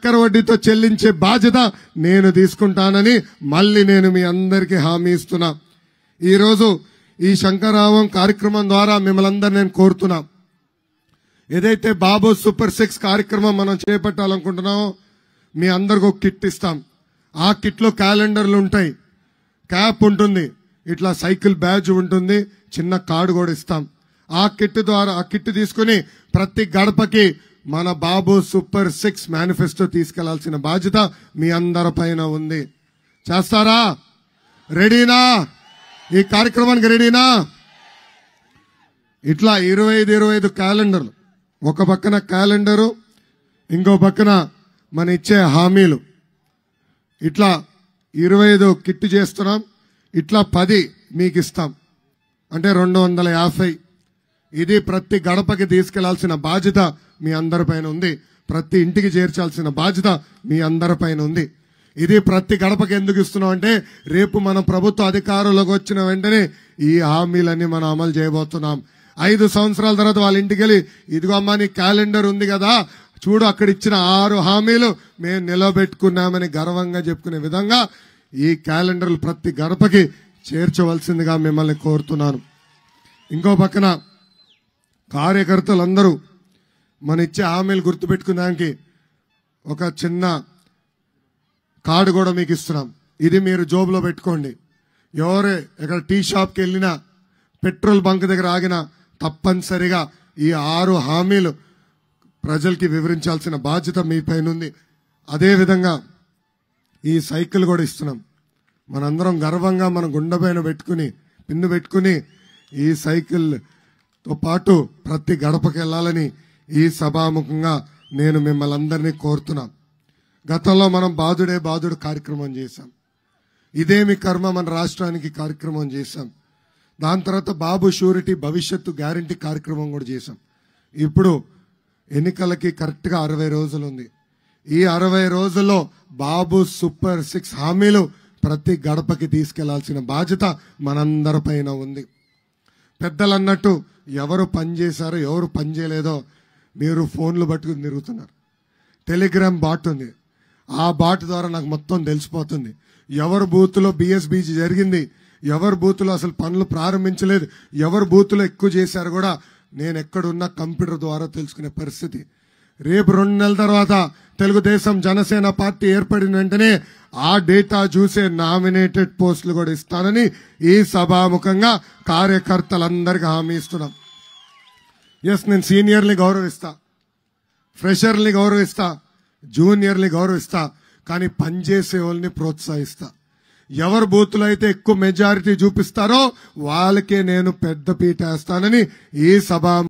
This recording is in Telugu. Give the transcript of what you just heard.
చక్కెర వడ్డీతో చెల్లించే బాధ్యత నేను తీసుకుంటానని మళ్ళీ నేను మీ అందరికీ హామీ ఇస్తున్నా. ఈరోజు ఈ శంకరావం కార్యక్రమం ద్వారా మిమ్మల్ని అందరినీ నేను కోరుతున్నా, ఏదైతే బాబు సూపర్ 6 కార్యక్రమం మనం చేపట్టాలనుకుంటున్నామో మీ అందరికి ఒక కిట్ ఇస్తాం. ఆ కిట్ లో క్యాలెండర్లు ఉంటాయి, క్యాప్ ఉంటుంది, ఇట్లా సైకిల్ బ్యాడ్జ్ ఉంటుంది, చిన్న కార్డు కూడా ఇస్తాం. ఆ కిట్ ద్వారా ఆ కిట్ తీసుకుని ప్రతి గడపకి మన బాబు సూపర్ 6 మేనిఫెస్టో తీసుకెళ్లాల్సిన బాధ్యత మీ అందరి పైన ఉంది. చేస్తారా? రెడీనా? ఈ కార్యక్రమానికి రెడీనా? ఇట్లా 25 క్యాలెండర్లు, ఒక పక్కన క్యాలెండరు, ఇంకో పక్కన మన ఇచ్చే హామీలు, ఇట్లా 25 కిట్ చేస్తున్నాం. ఇట్లా 10 మీకు ఇస్తాం, అంటే 250. ఇది ప్రతి గడపకి తీసుకెళ్లాల్సిన బాధ్యత మీ అందరిపైన ఉంది. ప్రతి ఇంటికి చేర్చాల్సిన బాధ్యత మీ అందరిపైన ఉంది. ఇది ప్రతి గడపకి ఎందుకు ఇస్తున్నాం అంటే రేపు మన ప్రభుత్వ అధికారంలోకి వచ్చిన వెంటనే ఈ హామీలన్నీ మనం అమలు చేయబోతున్నాం. 5 సంవత్సరాల తర్వాత వాళ్ళ ఇంటికి వెళ్ళి, ఇదిగో అమ్మా నీ క్యాలెండర్ ఉంది కదా, చూడు అక్కడ ఇచ్చిన 6 హామీలు మేము నిలబెట్టుకున్నామని గర్వంగా చెప్పుకునే విధంగా ఈ క్యాలెండర్లు ప్రతి గడపకి చేర్చవలసిందిగా మిమ్మల్ని కోరుతున్నాను. ఇంకో పక్కన కార్యకర్తలందరూ మన ఇచ్చే హామీలు గుర్తుపెట్టుకున్నానికి ఒక చిన్న కార్డు కూడా మీకు ఇస్తున్నాం. ఇది మీరు జోబులో పెట్టుకోండి. ఎవరు ఎక్కడ టీ షాప్కి వెళ్ళినా, పెట్రోల్ బంక్ దగ్గర ఆగినా తప్పనిసరిగా ఈ 6 హామీలు ప్రజలకి వివరించాల్సిన బాధ్యత మీ పైన ఉంది. అదేవిధంగా ఈ సైకిల్ కూడా ఇస్తున్నాం. మనందరం గర్వంగా మన గుండె పైన పెట్టుకుని, పిన్ను పెట్టుకుని ఈ సైకిల్తో పాటు ప్రతి గడపకి వెళ్ళాలని ఈ సభాముఖంగా నేను మిమ్మల్ని అందరినీ కోరుతున్నా. గతంలో మనం బాదుడు కార్యక్రమం చేశాం. ఇదేమి కర్మ మన రాష్ట్రానికి కార్యక్రమం చేశాం. దాని తర్వాత బాబు షూరిటీ భవిష్యత్తు గ్యారంటీ కార్యక్రమం కూడా చేశాం. ఇప్పుడు ఎన్నికలకి కరెక్ట్ గా 60 రోజులు ఉంది. ఈ 60 రోజుల్లో బాబు సూపర్ 6 హామీలు ప్రతి గడపకి తీసుకెళ్లాల్సిన బాధ్యత మనందరి పైన ఉంది. పెద్దలు అన్నట్టు ఎవరు పని చేశారో ఎవరు పని చేయలేదో మీరు ఫోన్లు పట్టుకుని తిరుగుతున్నారు. టెలిగ్రామ్ బాట్ ఉంది, ఆ బాట్ ద్వారా నాకు మొత్తం తెలిసిపోతుంది. ఎవరు బూత్లో బిఎస్బీజీ జరిగింది, ఎవరు బూత్లో అసలు పనులు ప్రారంభించలేదు, ఎవరు బూత్లో ఎక్కువ చేశారు కూడా నేను ఎక్కడున్నా కంప్యూటర్ ద్వారా తెలుసుకునే పరిస్థితి. రేపు 2 నెలల తర్వాత తెలుగుదేశం జనసేన పార్టీ ఏర్పడిన వెంటనే ఆ డేటా చూసే నామినేటెడ్ పోస్టులు కూడా ఇస్తానని ఈ సభాముఖంగా కార్యకర్తలందరికీ హామీ ఇస్తున్నాం. నేను సీనియర్ని గౌరవిస్తా, ఫ్రెషర్ని గౌరవిస్తా, జూనియర్ని గౌరవిస్తా, కానీ పనిచేసే వాళ్ళని ప్రోత్సహిస్తా. ఎవరు బూత్లో అయితే ఎక్కువ మెజారిటీ చూపిస్తారో వాళ్ళకే నేను పెద్ద పీట వేస్తానని ఈ సభ